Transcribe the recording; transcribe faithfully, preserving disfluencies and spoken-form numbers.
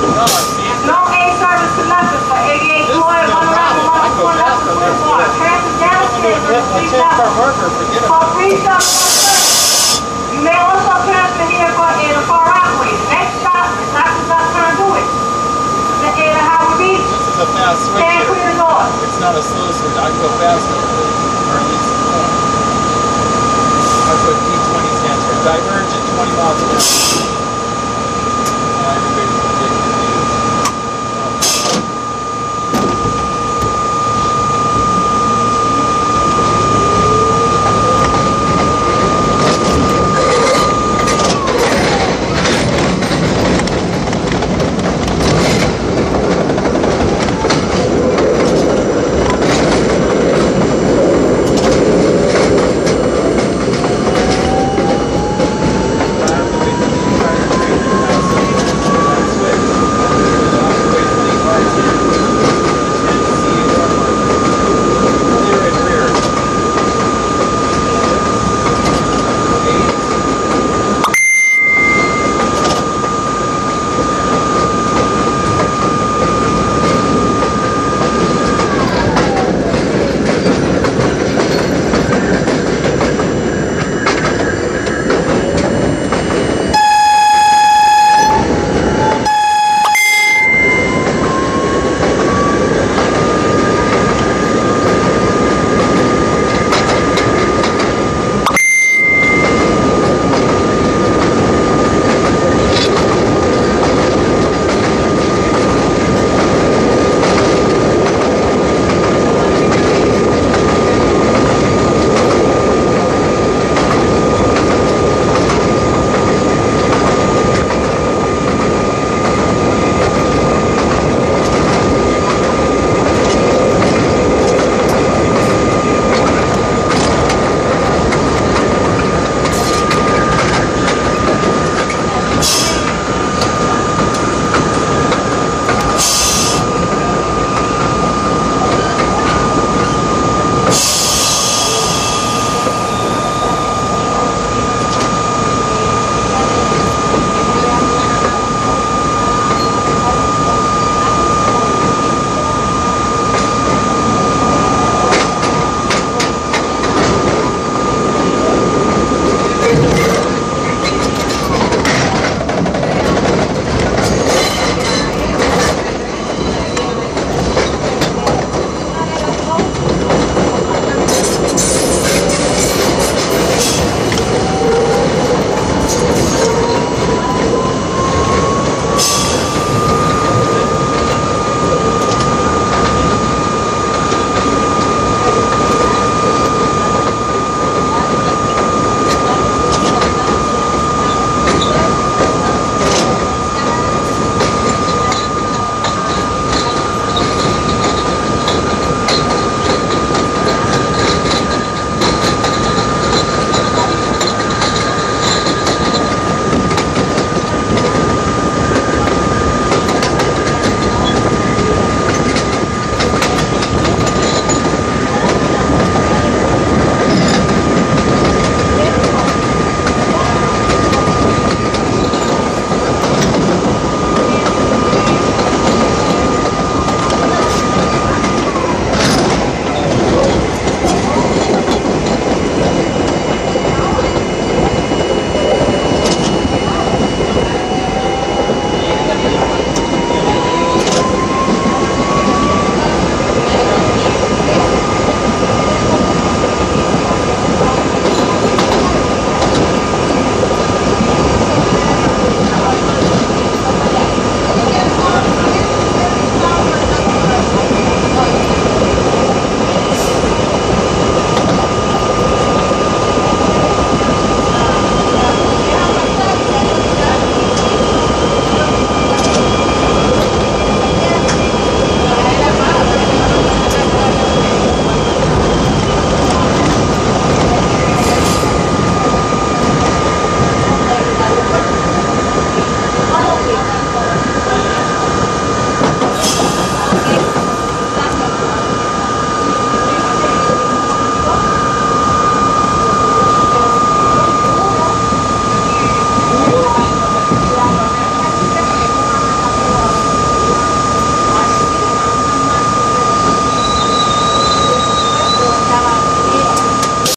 No, see, No A service to nothing for eighty-eight this is Floyd, no one around problem. I one go corner, fast on this. one traffic downstairs A on the street ten car level. worker, forget For it. three stops, you may also transfer here for in a car operator. Next stop is Aqueduct Conduit. The end of Howard Beach. This is a fast switch Stand here. clear the door. It's not a slow switch. I go faster, or at least more. That's what D twenty stands for. Divergent twenty miles an hour.